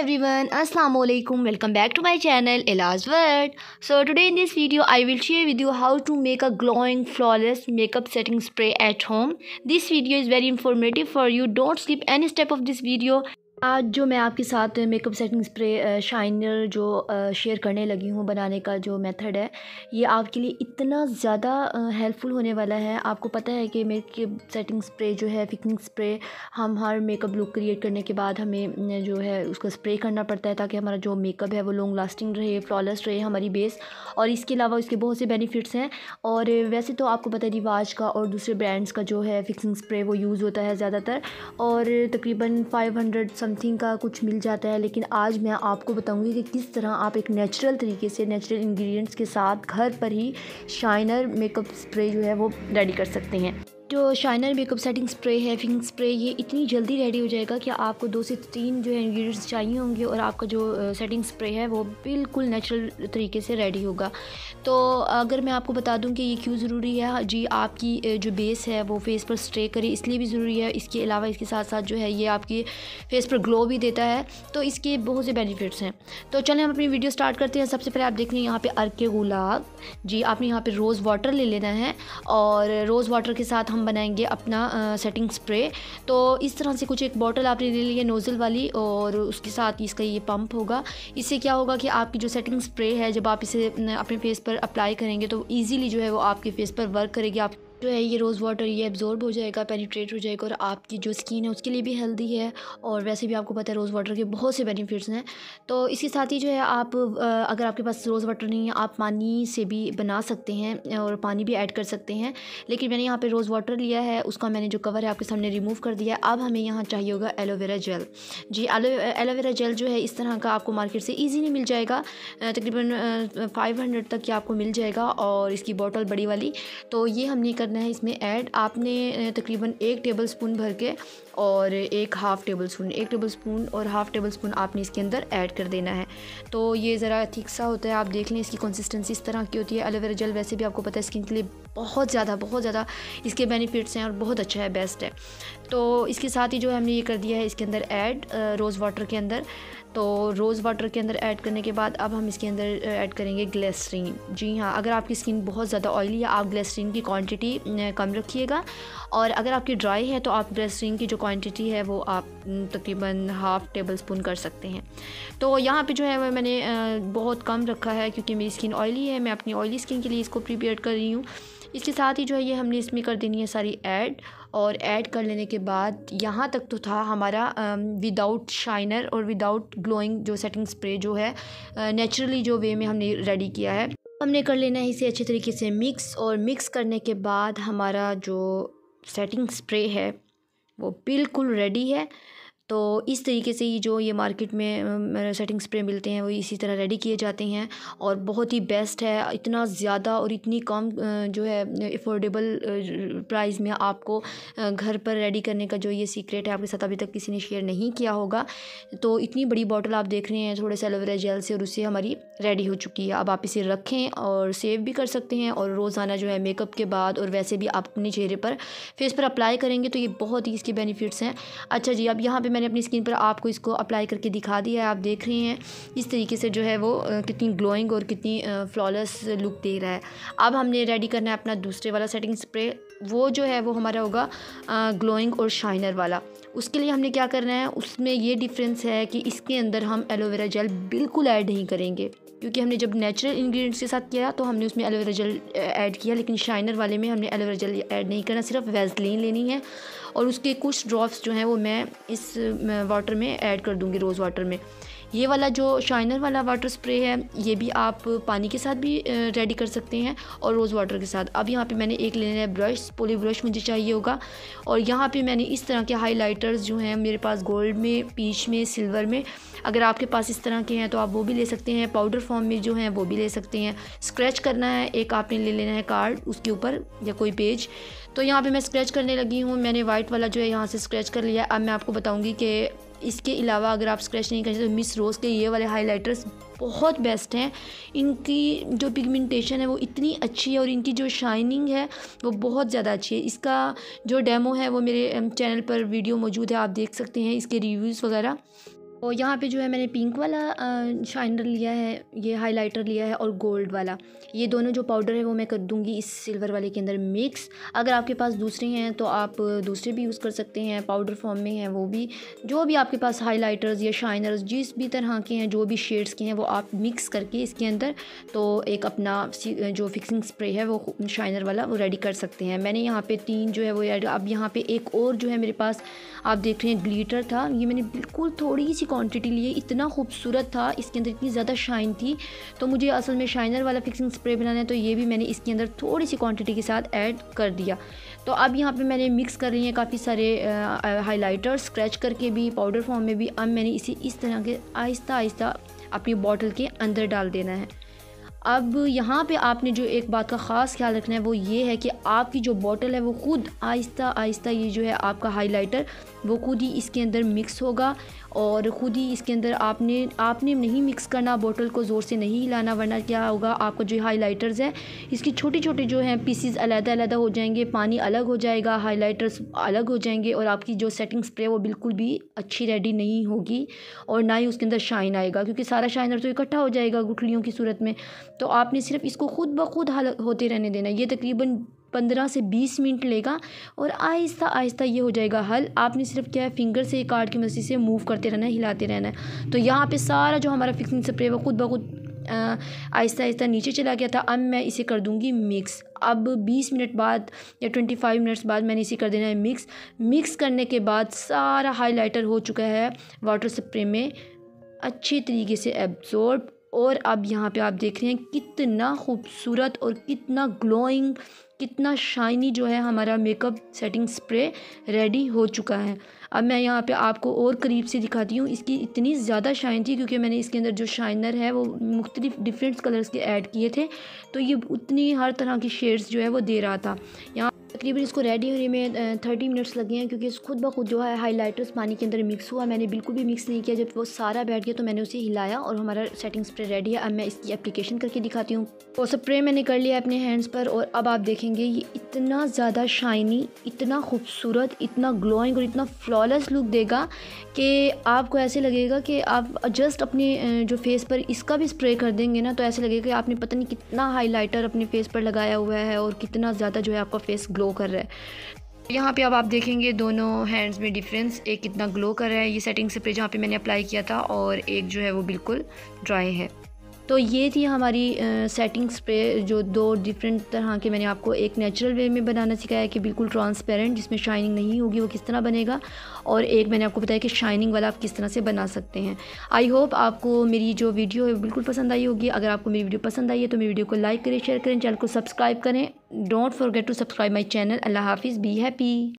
Everyone, assalamu alaikum. Welcome back to my channel Ela's World. So today in this video I will share with you how to make a glowing flawless makeup setting spray at home. This video is very informative for you. Don't skip any step of this video. आज जो मैं आपके साथ makeup setting spray shiner जो शेयर करने लगी हूँ, बनाने का जो मेथड है, ये आपके लिए इतना ज़्यादा हेल्पफुल होने वाला है। आपको पता है कि मेकअप सेटिंग स्प्रे जो है, फिक्सिंग स्प्रे, हम हर मेकअप लुक क्रिएट करने के बाद हमें जो है उसको स्प्रे करना पड़ता है ताकि हमारा जो मेकअप है वो लॉन्ग लास्टिंग रहे, फ्लॉलेस रहे हमारी बेस। और इसके अलावा इसके बहुत से बेनिफिट्स हैं। और वैसे तो आपको पता है रिवाज का और दूसरे ब्रांड्स का जो है फिक्सिंग स्प्रे वो यूज़ होता है ज़्यादातर, और तकरीबन 500 समथिंग का कुछ मिल जाता है। लेकिन आज मैं आपको बताऊंगी कि किस तरह आप एक नेचुरल तरीके से नेचुरल इंग्रेडिएंट्स के साथ घर पर ही शाइनर मेकअप स्प्रे जो है वो रेडी कर सकते हैं। जो शाइनर मेकअप सेटिंग स्प्रे है, फिक्सिंग स्प्रे, ये इतनी जल्दी रेडी हो जाएगा कि आपको 2 से 3 जो है इंग्रेडिएंट्स चाहिए होंगे और आपका जो सेटिंग स्प्रे है वो बिल्कुल नेचुरल तरीके से रेडी होगा। तो अगर मैं आपको बता दूं कि ये क्यों ज़रूरी है जी, आपकी जो बेस है वो फेस पर स्टे करे इसलिए भी ज़रूरी है। इसके अलावा इसके साथ साथ जो है ये आपकी फेस पर ग्लो भी देता है, तो इसके बहुत से बेनिफिट्स हैं। तो चलें हम अपनी वीडियो स्टार्ट करते हैं। सबसे पहले आप देख रहे हैं यहाँ पे अर्के गुलाब जी, आपने यहाँ पे रोज़ वाटर ले लेना है और रोज़ वाटर के साथ हम बनाएंगे अपना सेटिंग स्प्रे। तो इस तरह से कुछ एक बॉटल आपने ले ली है नोज़ल वाली, और उसके साथ इसका ये पंप होगा। इससे क्या होगा कि आपकी जो सेटिंग स्प्रे है जब आप इसे अपने फेस पर अप्लाई करेंगे तो इजीली जो है वो आपके फेस पर वर्क करेगी। आप जो है ये रोज़ वाटर ये एब्जॉर्ब हो जाएगा, पेनिट्रेट हो जाएगा, और आपकी जो स्किन है उसके लिए भी हेल्दी है। और वैसे भी आपको पता है रोज़ वाटर के बहुत से बेनिफिट्स हैं। तो इसके साथ ही जो है आप अगर आपके पास रोज़ वाटर नहीं है, आप पानी से भी बना सकते हैं और पानी भी ऐड कर सकते हैं। लेकिन मैंने यहाँ पे रोज़ वाटर लिया है, उसका मैंने जो कवर है आपके सामने रिमूव कर दिया है। अब हमें यहाँ चाहिए होगा एलोवेरा जेल जी। एलोवेरा जेल जो है इस तरह का आपको मार्केट से ईजीली मिल जाएगा, तकरीबन 500 तक की आपको मिल जाएगा, और इसकी बॉटल बड़ी वाली। तो ये हमने करना है इसमें ऐड। आपने तकरीबन 1 टेबल स्पून भर के और एक हाफ़ टेबल स्पून और हाफ़ टेबल स्पून आपने इसके अंदर ऐड कर देना है। तो ये ज़रा थिक सा होता है, आप देख लें इसकी कंसिस्टेंसी इस तरह की होती है। एलोवेरा जेल वैसे भी आपको पता है स्किन के लिए बहुत ज़्यादा इसके बेनिफिट्स हैं और बहुत अच्छा है, बेस्ट है। तो इसके साथ ही जो है हमने ये कर दिया है इसके अंदर ऐड रोज़ वाटर के अंदर। तो रोज़ वाटर के अंदर ऐड करने के बाद अब हम इसके अंदर ऐड करेंगे ग्लिसरीन जी। हाँ, अगर आपकी स्किन बहुत ज़्यादा ऑयली है आप ग्लिसरीन की क्वांटिटी कम रखिएगा, और अगर आपकी ड्राई है तो आप ग्लिसरीन की जो क्वांटिटी है वो आप तकरीबन हाफ़ टेबल स्पून कर सकते हैं। तो यहाँ पे जो है मैंने बहुत कम रखा है क्योंकि मेरी स्किन ऑयली है, मैं अपनी ऑयली स्किन के लिए इसको प्रिपेयर कर रही हूँ। इसके साथ ही जो है ये हमने इसमें कर देनी है सारी ऐड, और ऐड कर लेने के बाद यहाँ तक तो था हमारा विदाउट शाइनर और विदाउट ग्लोइंग जो सेटिंग स्प्रे जो है नेचुरली जो वे में हमने रेडी किया है। हमने कर लेना है इसे अच्छे तरीके से मिक्स, और मिक्स करने के बाद हमारा जो सेटिंग स्प्रे है वो बिल्कुल रेडी है। तो इस तरीके से ही जो ये मार्केट में सेटिंग स्प्रे मिलते हैं वो इसी तरह रेडी किए जाते हैं, और बहुत ही बेस्ट है। इतना ज़्यादा और इतनी कम जो है अफोर्डेबल प्राइस में आपको घर पर रेडी करने का जो ये सीक्रेट है आपके साथ अभी तक किसी ने शेयर नहीं किया होगा। तो इतनी बड़ी बॉटल आप देख रहे हैं थोड़े से एलोवेरा जेल से, और उससे हमारी रेडी हो चुकी है। अब आप इसे रखें और सेव भी कर सकते हैं, और रोज़ाना जो है मेकअप के बाद और वैसे भी आप अपने चेहरे पर फेस पर अप्लाई करेंगे तो ये बहुत ही इसके बेनिफिट्स हैं। अच्छा जी, अब यहाँ पे मैंने अपनी स्किन पर आपको इसको अप्लाई करके दिखा दिया है। आप देख रहे हैं इस तरीके से जो है वो कितनी ग्लोइंग और कितनी फ्लॉलेस लुक दे रहा है। अब हमने रेडी करना है अपना दूसरे वाला सेटिंग स्प्रे, वो जो है वो हमारा होगा ग्लोइंग और शाइनर वाला। उसके लिए हमने क्या करना है, उसमें ये डिफरेंस है कि इसके अंदर हम एलोवेरा जेल बिल्कुल ऐड नहीं करेंगे, क्योंकि हमने जब नेचुरल इंग्रेडिएंट्स के साथ किया तो हमने उसमें एलोवेरा जेल ऐड किया, लेकिन शाइनर वाले में हमने एलोवेरा जेल ऐड नहीं करना, सिर्फ वैसलीन लेनी है और उसके कुछ ड्रॉप्स जो हैं वो मैं इस वाटर में ऐड कर दूँगी, रोज़ वाटर में। ये वाला जो शाइनर वाला वाटर स्प्रे है ये भी आप पानी के साथ भी रेडी कर सकते हैं और रोज़ वाटर के साथ। अब यहाँ पे मैंने एक लेना है ब्रश, पोली ब्रश मुझे चाहिए होगा, और यहाँ पे मैंने इस तरह के हाइलाइटर्स जो हैं मेरे पास गोल्ड में, पीच में, सिल्वर में, अगर आपके पास इस तरह के हैं तो आप वो भी ले सकते हैं, पाउडर फॉर्म में जो हैं वो भी ले सकते हैं। स्क्रैच करना है, एक आपने ले लेना है कार्ड उसके ऊपर या कोई पेज। तो यहाँ पे मैं स्क्रैच करने लगी हूँ, मैंने वाइट वाला जो है यहाँ से स्क्रैच कर लिया। अब मैं आपको बताऊँगी कि इसके अलावा अगर आप स्क्रैच नहीं करते तो मिस रोज़ के ये वाले हाइलाइटर्स बहुत बेस्ट हैं। इनकी जो पिगमेंटेशन है वो इतनी अच्छी है और इनकी जो शाइनिंग है वो बहुत ज़्यादा अच्छी है। इसका जो डेमो है वो मेरे चैनल पर वीडियो मौजूद है, आप देख सकते हैं इसके रिव्यूज़ वगैरह। और यहाँ पे जो है मैंने पिंक वाला शाइनर लिया है, ये हाइलाइटर लिया है, और गोल्ड वाला, ये दोनों जो पाउडर है वो मैं कर दूँगी इस सिल्वर वाले के अंदर मिक्स। अगर आपके पास दूसरे हैं तो आप दूसरे भी यूज़ कर सकते हैं, पाउडर फॉर्म में हैं वो भी। जो भी आपके पास हाइलाइटर्स या शाइनर्स जिस भी तरह के हैं, जो भी शेड्स के हैं, वो आप मिक्स करके इसके अंदर तो एक अपना जो फिक्सिंग स्प्रे है वो शाइनर वाला वो रेडी कर सकते हैं। मैंने यहाँ पे 3 जो है वो ऐड। अब यहाँ पे एक और जो है मेरे पास आप देख रहे हैं ग्लिटर था, ये मैंने बिल्कुल थोड़ी सी क्वांटिटी ली है, इतना खूबसूरत था, इसके अंदर इतनी ज़्यादा शाइन थी। तो मुझे असल में शाइनर वाला फिक्सिंग स्प्रे बनाना है, तो ये भी मैंने इसके अंदर थोड़ी सी क्वांटिटी के साथ ऐड कर दिया। तो अब यहाँ पे मैंने मिक्स कर रही हैं काफ़ी सारे हाइलाइटर, स्क्रैच करके भी, पाउडर फॉर्म में भी। अब मैंने इसे इस तरह के आहिस्ता आहिस्ता अपनी बॉटल के अंदर डाल देना है। अब यहाँ पे आपने जो एक बात का ख़ास ख्याल रखना है वो ये है कि आपकी जो बॉटल है वो खुद आहिस्ता आहिस्ता, ये जो है आपका हाइलाइटर वो खुद ही इसके अंदर मिक्स होगा, और ख़ुद ही इसके अंदर आपने नहीं मिक्स करना, बोतल को ज़ोर से नहीं हिलाना, वरना क्या होगा, आपका जो हाइलाइटर्स है इसकी छोटे छोटे जो हैं पीसीज अलग-अलग हो जाएंगे, पानी अलग हो जाएगा, हाइलाइटर्स अलग हो जाएंगे, और आपकी जो सेटिंग स्प्रे वो बिल्कुल भी अच्छी रेडी नहीं होगी, और ना ही उसके अंदर शाइन आएगा, क्योंकि सारा शाइनर तो इकट्ठा हो जाएगा गुठलियों की सूरत में। तो आपने सिर्फ इसको खुद ब खुद हल होते रहने देना। ये तकरीबन 15 से 20 मिनट लेगा, और आहिस्ता आहिस्ता ये हो जाएगा हल। आपने सिर्फ क्या है, फिंगर से कार्ड की मदद से मूव करते रहना है, हिलाते रहना है। तो यहाँ पे सारा जो हमारा फिक्सिंग स्प्रे वो खुद ब खुद आहिस्ता आहिस्ता नीचे चला गया था। अब मैं इसे कर दूँगी मिक्स। अब 20 मिनट बाद या 25 मिनट्स बाद मैंने इसे कर देना है मिक्स। मिक्स करने के बाद सारा हाइलाइटर हो चुका है वाटर स्प्रे में अच्छी तरीके से एब्जॉर्ब। और अब यहाँ पे आप देख रहे हैं कितना खूबसूरत और कितना ग्लोइंग, कितना शाइनी जो है हमारा मेकअप सेटिंग स्प्रे रेडी हो चुका है। अब मैं यहाँ पे आपको और करीब से दिखाती हूँ। इसकी इतनी ज़्यादा शाइन थी क्योंकि मैंने इसके अंदर जो शाइनर है वो मुख्तलिफ डिफरेंट कलर्स के ऐड किए थे, तो ये उतनी हर तरह की शेड्स जो है वो दे रहा था। यहाँ तकरीबन इसको रेडी होने में 30 मिनट्स लगे हैं, क्योंकि खुद ब खुद जो है हाइलाइटर्स पानी के अंदर मिक्स हुआ। मैंने बिल्कुल भी मिक्स नहीं किया, जब वो सारा बैठ गया तो मैंने उसे हिलाया और हमारा सेटिंग स्प्रे रेडी है। अब मैं इसकी एप्लीकेशन करके दिखाती हूँ। वो स्प्रे मैंने कर लिया अपने हैंड्स पर, और अब आप देखेंगे ये इतना ज़्यादा शाइनी, इतना खूबसूरत, इतना ग्लोइंग और इतना फ्लॉलेस लुक देगा कि आपको ऐसे लगेगा कि आप जस्ट अपने जो फेस पर इसका भी स्प्रे कर देंगे ना, तो ऐसे लगेगा कि आपने पता नहीं कितना हाइलाइटर अपने फेस पर लगाया हुआ है और कितना ज़्यादा जो है आपका फेस ग्लो कर रहा है। यहाँ पे अब आप देखेंगे दोनों हैंड्स में डिफरेंस, एक कितना ग्लो कर रहा है ये सेटिंग स्प्रे जहाँ पे मैंने अप्लाई किया था, और एक जो है वो बिल्कुल ड्राई है। तो ये थी हमारी सेटिंग स्प्रे, जो 2 डिफरेंट तरह के मैंने आपको एक नेचुरल वे में बनाना सिखाया कि बिल्कुल ट्रांसपेरेंट जिसमें शाइनिंग नहीं होगी वो किस तरह बनेगा, और एक मैंने आपको बताया कि शाइनिंग वाला आप किस तरह से बना सकते हैं। आई होप आपको मेरी जो वीडियो है बिल्कुल पसंद आई होगी। अगर आपको मेरी वीडियो पसंद आई है तो मेरी वीडियो को लाइक करें, शेयर करें, चैनल को सब्सक्राइब करें। Don't forget to subscribe my channel. अल्लाह हाफिज़, बी हैप्पी।